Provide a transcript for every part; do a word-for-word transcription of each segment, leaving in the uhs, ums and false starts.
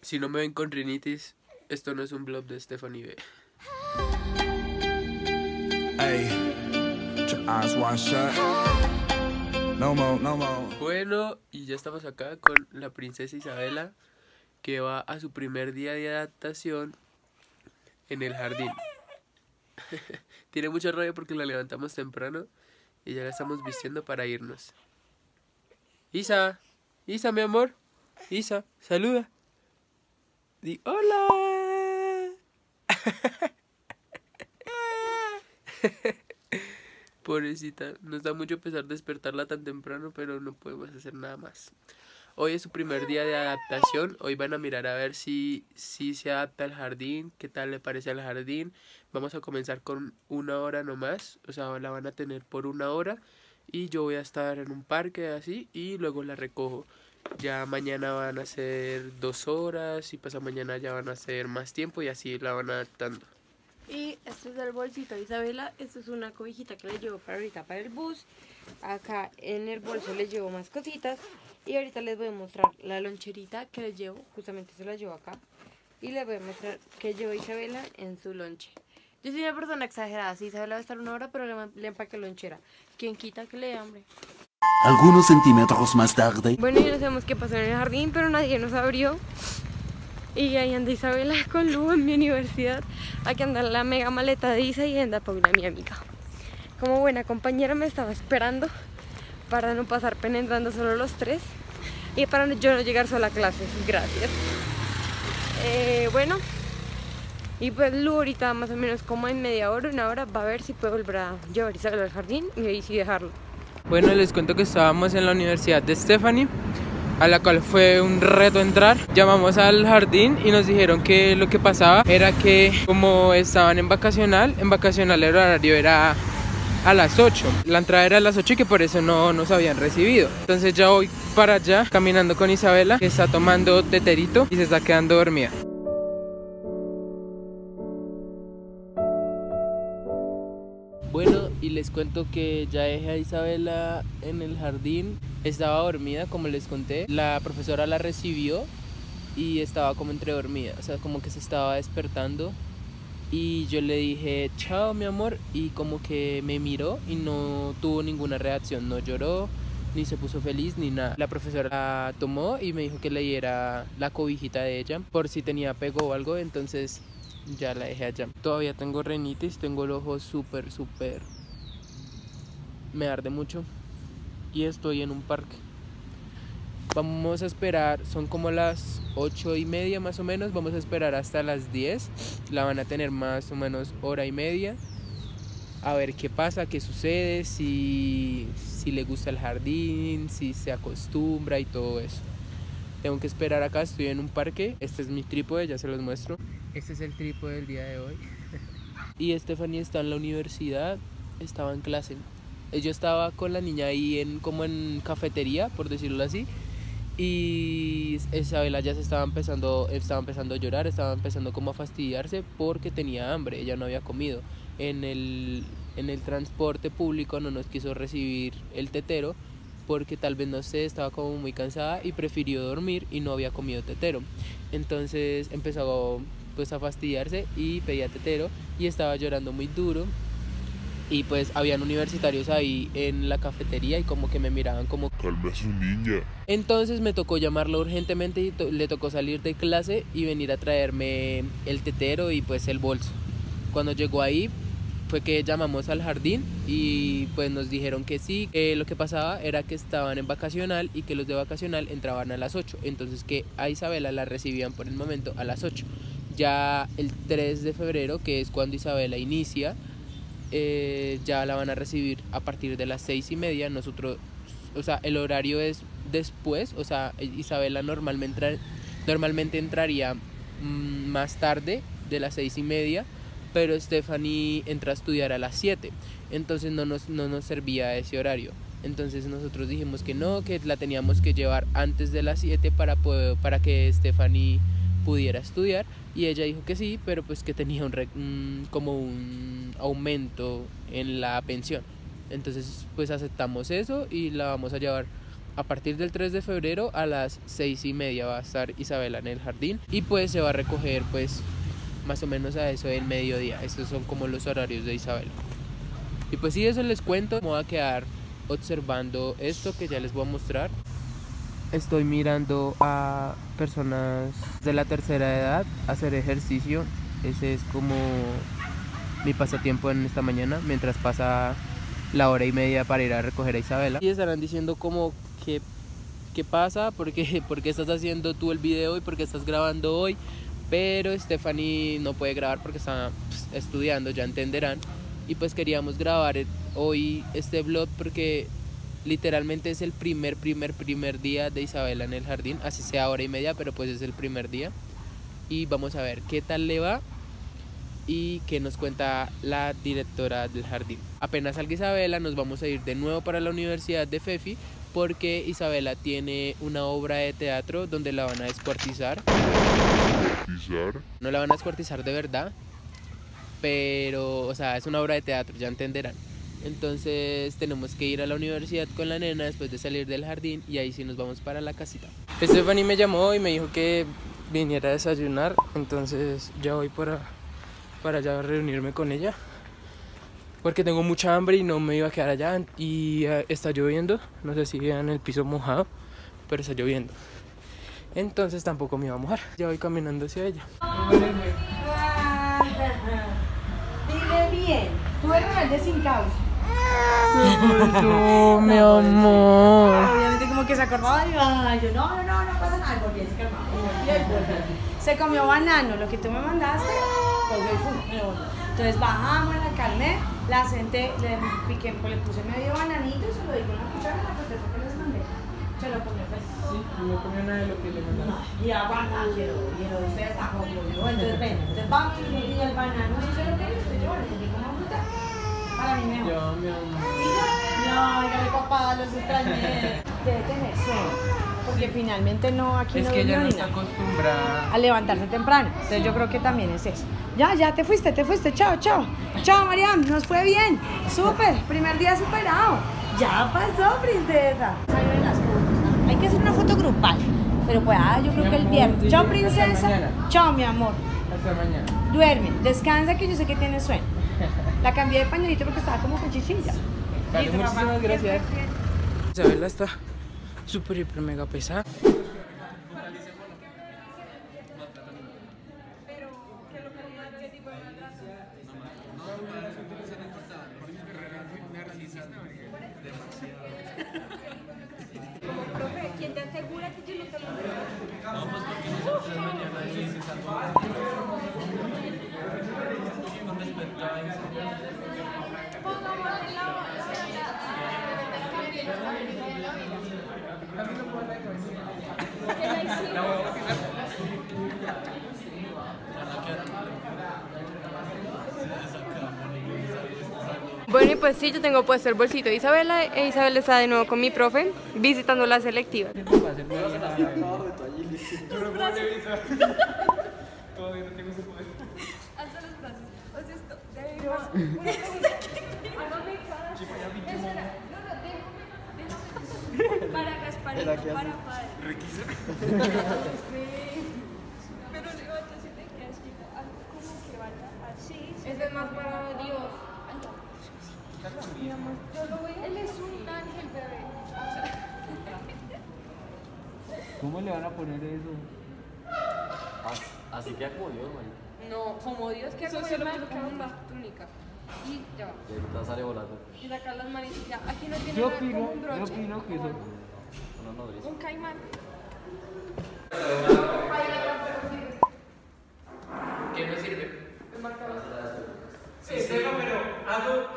Si no me ven con rinitis, esto no es un vlog de Stephanie B. Hey, your eyes wide shut. No more, no more. Bueno, y ya estamos acá con la princesa Isabela, que va a su primer día de adaptación en el jardín. Tiene mucha rabia porque la levantamos temprano y ya la estamos vistiendo para irnos. Isa, Isa, mi amor. Isa, saluda. Di hola. Pobrecita, nos da mucho pesar despertarla tan temprano, pero no podemos hacer nada más. Hoy es su primer día de adaptación. Hoy van a mirar a ver si, si se adapta al jardín, qué tal le parece al jardín. Vamos a comenzar con una hora nomás, o sea, la van a tener por una hora. Y yo voy a estar en un parque así y luego la recojo. Ya mañana van a ser dos horas y pasado mañana ya van a ser más tiempo y así la van adaptando. Y este es el bolsito de Isabela. Esto es una cobijita que le llevo para ahorita para el bus. Acá en el bolso les llevo más cositas. Y ahorita les voy a mostrar la loncherita que les llevo. Justamente se la llevo acá. Y les voy a mostrar que llevo Isabela en su lonche. Yo soy una persona exagerada. Sí, Isabela va a estar una hora, pero le, le empaqué lonchera. ¿Quién quita que le dé hambre? Algunos centímetros más tarde. Bueno, ya no sabemos qué pasó en el jardín, pero nadie nos abrió. Y ahí anda Isabela con Lu en mi universidad. Aquí anda la mega maleta de Isa y anda Paula, mi amiga. Como buena compañera me estaba esperando para no pasar penetrando solo los tres y para yo no llegar sola a clases. Gracias. Eh, bueno, y pues Lu ahorita más o menos como en media hora, una hora, va a ver si puede volver a llevar a Isabela al jardín y ahí sí dejarlo. Bueno, les cuento que estábamos en la universidad de Stephanie, a la cual fue un reto entrar. Llamamos al jardín y nos dijeron que lo que pasaba era que como estaban en vacacional, en vacacional el horario era a las ocho. La entrada era a las ocho y que por eso no nos habían recibido. Entonces ya voy para allá caminando con Isabela, que está tomando teterito y se está quedando dormida. Bueno, y les cuento que ya dejé a Isabela en el jardín. Estaba dormida, como les conté. La profesora la recibió y estaba como entre dormida, o sea, como que se estaba despertando. Y yo le dije, chao, mi amor, y como que me miró y no tuvo ninguna reacción. No lloró, ni se puso feliz, ni nada. La profesora la tomó y me dijo que le diera la cobijita de ella por si tenía apego o algo, entonces ya la dejé allá. Todavía tengo rinitis, tengo el ojo súper, súper... me arde mucho y estoy en un parque. Vamos a esperar, son como las ocho y media más o menos, vamos a esperar hasta las diez. La van a tener más o menos hora y media. A ver qué pasa, qué sucede, si, si le gusta el jardín, si se acostumbra y todo eso. Tengo que esperar acá, estoy en un parque. Este es mi trípode, ya se los muestro. Este es el trípode del día de hoy. Y Stephanie está en la universidad, estaba en clase. Yo estaba con la niña ahí en, como en cafetería, por decirlo así. Y Isabela ya se estaba empezando, estaba empezando a llorar, estaba empezando como a fastidiarse porque tenía hambre, ella no había comido. En el, en el transporte público no nos quiso recibir el tetero porque tal vez, no sé, estaba como muy cansada y prefirió dormir y no había comido tetero. Entonces empezó pues a fastidiarse y pedía tetero y estaba llorando muy duro. Y pues habían universitarios ahí en la cafetería y como que me miraban como calma a su niña. Entonces me tocó llamarlo urgentemente y to le tocó salir de clase y venir a traerme el tetero y pues el bolso. Cuando llegó ahí fue que llamamos al jardín y pues nos dijeron que sí, que lo que pasaba era que estaban en vacacional y que los de vacacional entraban a las ocho. Entonces que a Isabela la recibían por el momento a las ocho. Ya el tres de febrero, que es cuando Isabela inicia, Eh, ya la van a recibir a partir de las seis y media. Nosotros, o sea, el horario es después, o sea, Isabela normalmente, entra, normalmente entraría mmm, más tarde de las seis y media, pero Stephanie entra a estudiar a las siete, entonces no nos, no nos servía ese horario. Entonces nosotros dijimos que no, que la teníamos que llevar antes de las siete para, poder, para que Stephanie pudiera estudiar, y ella dijo que sí, pero pues que tenía un, un como un aumento en la pensión. Entonces pues aceptamos eso y la vamos a llevar a partir del tres de febrero a las seis y media va a estar Isabela en el jardín y pues se va a recoger pues más o menos a eso del mediodía. Estos son como los horarios de Isabela. Y pues sí, eso les cuento. Me voy a quedar observando esto que ya les voy a mostrar. Estoy mirando a personas de la tercera edad hacer ejercicio. Ese es como mi pasatiempo en esta mañana, mientras pasa la hora y media para ir a recoger a Isabela. Y estarán diciendo como que qué pasa, ¿por qué, por qué estás haciendo tú el video y por qué estás grabando hoy? Pero Stephanie no puede grabar porque está pues, estudiando, ya entenderán. Y pues queríamos grabar hoy este vlog porque literalmente es el primer, primer, primer día de Isabela en el jardín. Así sea hora y media, pero pues es el primer día. Y vamos a ver qué tal le va y qué nos cuenta la directora del jardín. Apenas salga Isabela nos vamos a ir de nuevo para la Universidad de Fefi porque Isabela tiene una obra de teatro donde la van a descuartizar. No la van a descuartizar de verdad, pero, o sea, es una obra de teatro, ya entenderán. Entonces tenemos que ir a la universidad con la nena después de salir del jardín y ahí sí nos vamos para la casita. Stephanie me llamó y me dijo que viniera a desayunar, entonces ya voy para, para allá a reunirme con ella porque tengo mucha hambre y no me iba a quedar allá y uh, está lloviendo, no sé si vean el piso mojado, pero está lloviendo. Entonces tampoco me iba a mojar. Ya voy caminando hacia ella. Dile bien, tú eres rebelde sin causa. No, mi amor. Obviamente como que se acordaba y ay, yo no, no, no, no pasa nada, volví, se calmaba, volví, volví. Se comió banano, lo que tú me mandaste, volvió y fum, me volvió. Entonces bajamos, la calmé, la senté, le piqué, le puse medio bananito y se lo di con la cuchara, la corté porque les mandé. Se lo comió feliz. Sí, no comió nada de lo que le mandaron. Y a banano, quiero, quiero, usted está como yo. Entonces ven, entonces vamos y el banano, eso es lo que estoy yo, le di como fruta. Para mí mejor. Yo, mi amor. No, dígale papá, los extrañé. Debe tener sueño, porque finalmente no, aquí Es no que ella no ni está nada. acostumbrada A levantarse temprano, entonces yo creo que también es eso. Ya, ya te fuiste, te fuiste, chao, chao. Chao, Mariam, nos fue bien. Súper, primer día superado. Ya pasó, princesa. Salen las fotos. Hay que hacer una foto grupal, pero pues ah, yo creo que el viernes. Chao, princesa. Chao, mi amor. hasta mañana. Duerme, descansa que yo sé que tienes sueño. La cambié de pañuelito porque estaba como con chichilla. Vale, muchísimas gracias. Isabela está súper, hiper, mega pesada. Profe, ¿quién te asegura que yo no te lo veo? No, pues porque nosotros mañana necesitamos con respecto a eso. Bueno, y pues sí, yo tengo puesto el bolsito de Isabela e Isabela está de nuevo con mi profe visitando la selectiva. Todavía no tengo ese poder. Alza los brazos. O sea, esto debe más. Hágame cara. Espera, no, no, déjame, déjame. Para Gaspar, para padre. ¿Requisa? Pero levanta si te quedas tipo, algo como que vaya así. Eso es más para Dios. Mi amor, yo lo veo. Él es un ángel, bebé. ¿Cómo le van a poner eso? Así queda como Dios, man. No, como Dios que hace solo como una túnica. Y ya va. Y ahorita sale volando. Y sacar las manitas. Ya, aquí no tiene Yo nada opino, como un yo broche. opino que eso. Una nodriza. Un caimán. ¿Qué no sirve? El marcador. Sí, sí, pero algo.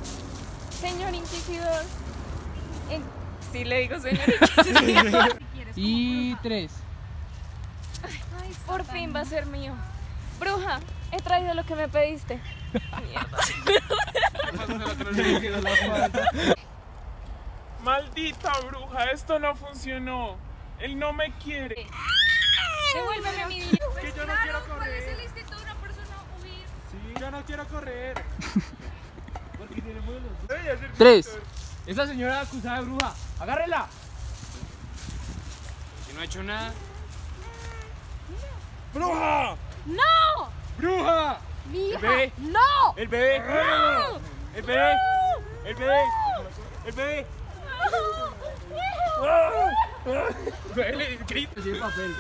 Señor Inquisidor. En... Sí, le digo señor Inquisidor. y tres. Ay, por fin va a ser mío. Bruja, he traído lo que me pediste. Maldita bruja, esto no funcionó. Él no me quiere. Devuélveme mi dinero. Que yo no quiero correr. el instinto de una persona huir? Sí, yo no quiero correr. Porque tiene vuelos. Debería ser Tres. director. Esa señora acusada de bruja, agárrela. Si no ha hecho nada. ¡Bruja! ¡No! ¡Bruja! ¡Mi hija! bebé. ¡No! ¡El bebé! ¡No! ¡El bebé! ¡El bebé! ¡El bebé! Grita. Sí, papel.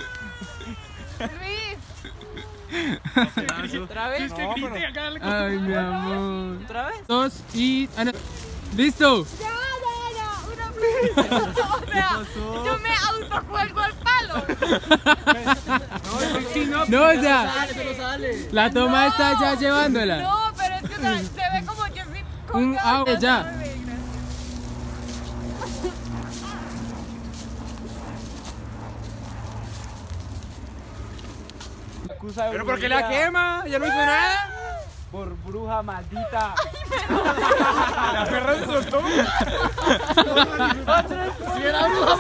Luis. ¿Otra vez? Es que grite acá en la Ay, mi amor. ¿Otra vez? Dos y... ah, no. ¡Listo! Ya, ya, ya, una vez. O sea, yo me autocuelgo al palo. No, o sea, la toma está ya llevándola. No, pero es que o sea, se ve como que sí. Un agua ya. Acusa de ¿Pero por qué la brujería. quema? ¿Ya no hizo nada? Por bruja maldita. La perra se soltó. Si era bruja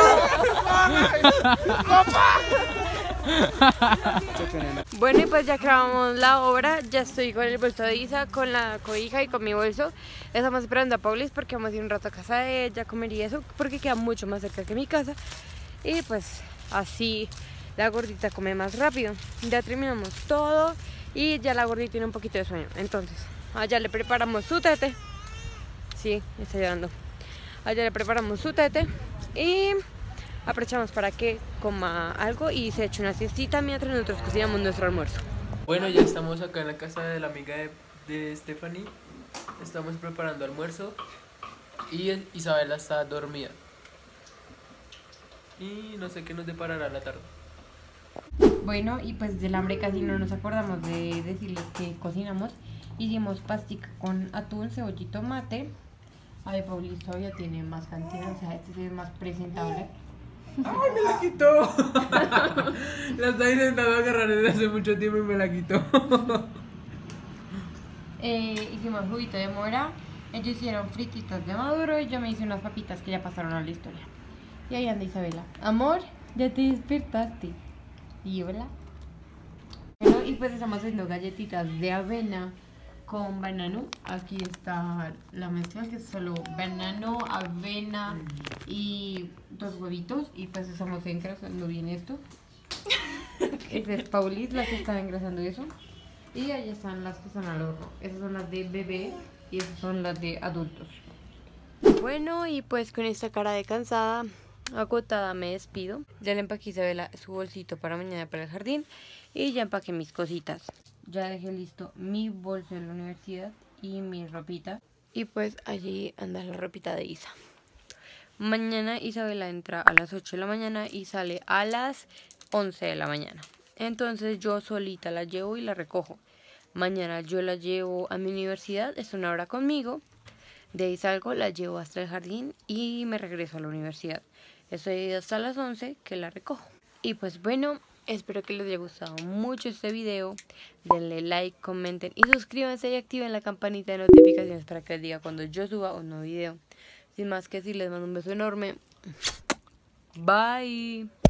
Bueno, y pues ya acabamos la obra, ya estoy con el bolso de Isa, con la cobija y con mi bolso. Estamos esperando a Paulis porque vamos a ir un rato a casa de ella, comer y eso, porque queda mucho más cerca que mi casa. Y pues así la gordita come más rápido. Ya terminamos todo y ya la gordita tiene un poquito de sueño. Entonces, allá le preparamos su tete. Sí, está llorando. Allá le preparamos su tete y aprovechamos para que coma algo y se eche una siestita mientras nosotros cocinamos nuestro almuerzo. Bueno, ya estamos acá en la casa de la amiga de, de Stephanie. Estamos preparando almuerzo y Isabela está dormida. Y no sé qué nos deparará la tarde. Bueno, y pues del hambre casi no nos acordamos de decirles que cocinamos. Hicimos pastica con atún, cebolla y tomate. Ay, Paulis todavía tiene más cantidad, o sea, este sí es más presentable. ¡Ay, me la quitó! La está intentando agarrar desde hace mucho tiempo y me la quitó. Eh, hicimos juguito de mora, ellos hicieron frititas de maduro y yo me hice unas papitas que ya pasaron a la historia. Y ahí anda Isabela. Amor, ya te despertaste. Y hola. Bueno, y pues estamos haciendo galletitas de avena con banano. Aquí está la mezcla, que es solo banano, avena y dos huevitos. Y pues estamos engrasando bien esto. Esa es Paulis, la que está engrasando eso. Y ahí están las que están al horno. Esas son las de bebé y esas son las de adultos. Bueno, y pues con esta cara de cansada, agotada, me despido. Ya le empaqué a Isabela su bolsito para mañana para el jardín. Y ya empaqué mis cositas. Ya dejé listo mi bolso de la universidad y mi ropita. Y pues allí anda la ropita de Isa. Mañana Isabela entra a las ocho de la mañana y sale a las once de la mañana. Entonces yo solita la llevo y la recojo. Mañana yo la llevo a mi universidad, es una hora conmigo. De ahí salgo, la llevo hasta el jardín y me regreso a la universidad. Estoy hasta las once que la recojo. Y pues bueno, espero que les haya gustado mucho este video. Denle like, comenten y suscríbanse y activen la campanita de notificaciones para que les diga cuando yo suba un nuevo video. Sin más que decir, les mando un beso enorme. Bye.